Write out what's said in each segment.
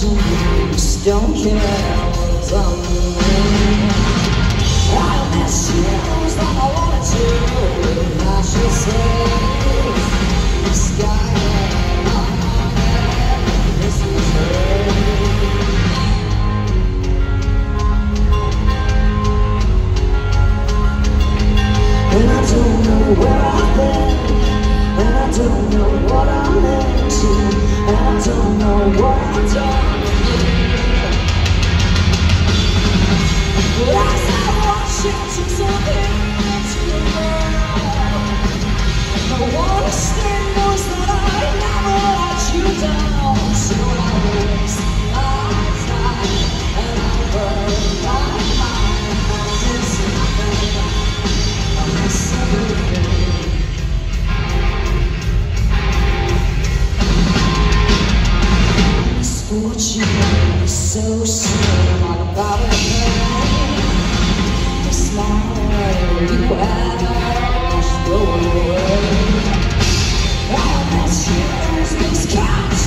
just don't care what's on the moon. I'll miss you like I wanted to. I should say the sky on my head, this is her. And I don't know where I've been, and I don't know what I'm into, and I don't know what I've done. But as I watch you disappear into the world, the one who still knows that I never let you down. So I waste my time and I burn my mind. There's nothing I miss everything. Misfortune is so slim, I'm about to burn. The smile you had just go away. I met you as these cats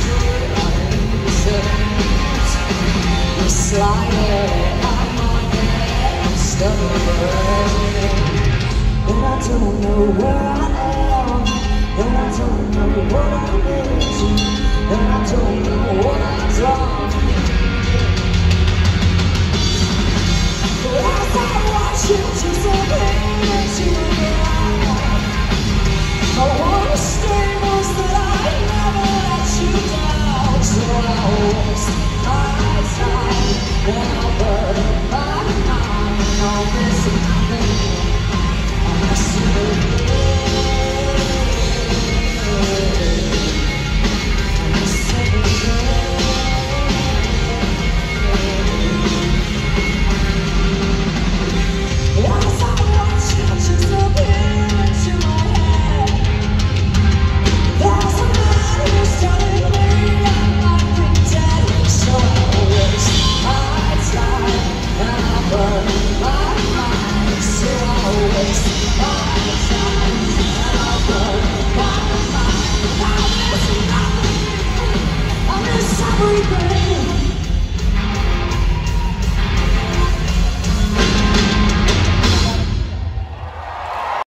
you sliding on my head, stubborn. And I don't know where I am, and I don't know what I'm into, and I don't know what